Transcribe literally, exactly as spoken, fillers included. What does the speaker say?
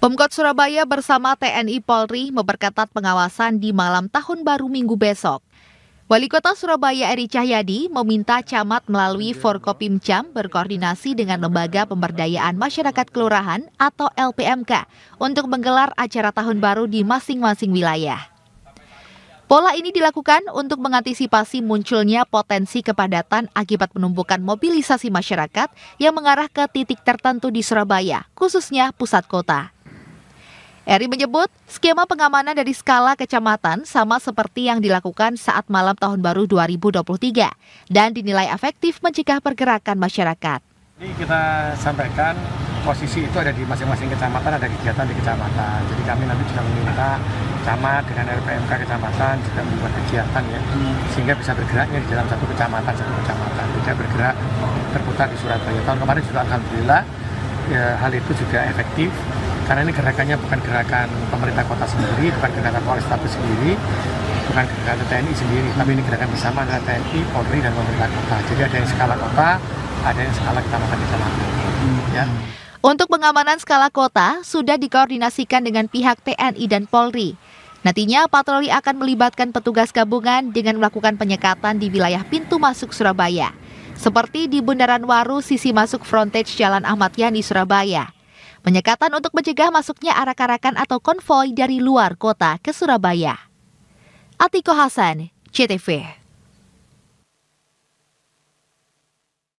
Pemkot Surabaya bersama T N I Polri memperketat pengawasan di malam Tahun Baru Minggu besok. Wali Kota Surabaya Eri Cahyadi meminta camat melalui Forkopimcam berkoordinasi dengan Lembaga Pemberdayaan Masyarakat Kelurahan atau L P M K untuk menggelar acara Tahun Baru di masing-masing wilayah. Pola ini dilakukan untuk mengantisipasi munculnya potensi kepadatan akibat penumpukan mobilisasi masyarakat yang mengarah ke titik tertentu di Surabaya, khususnya pusat kota. Eri menyebut skema pengamanan dari skala kecamatan sama seperti yang dilakukan saat malam Tahun Baru dua ribu dua puluh tiga dan dinilai efektif mencegah pergerakan masyarakat. Ini kita sampaikan posisi itu ada di masing-masing kecamatan, ada kegiatan di kecamatan. Jadi kami nanti juga meminta camat dengan L P M K kecamatan juga membuat kegiatan ya, sehingga bisa bergeraknya di dalam satu kecamatan, satu kecamatan. Tidak bergerak berputar di Surabaya. Tahun kemarin juga alhamdulillah ya, hal itu juga efektif. Karena ini gerakannya bukan gerakan pemerintah kota sendiri, bukan gerakan Polrestabes sendiri, bukan gerakan T N I sendiri, tapi ini gerakan bersama antara T N I, Polri, dan pemerintah kota. Jadi ada yang skala kota, ada yang skala kecamatan-kecamatan. Ya. Untuk pengamanan skala kota, sudah dikoordinasikan dengan pihak T N I dan Polri. Nantinya patroli akan melibatkan petugas gabungan dengan melakukan penyekatan di wilayah pintu masuk Surabaya, seperti di Bundaran Waru sisi masuk frontage Jalan Ahmad Yani, Surabaya. Penyekatan untuk mencegah masuknya arak-arakan atau konvoi dari luar kota ke Surabaya. Atiko Hasan, C T V.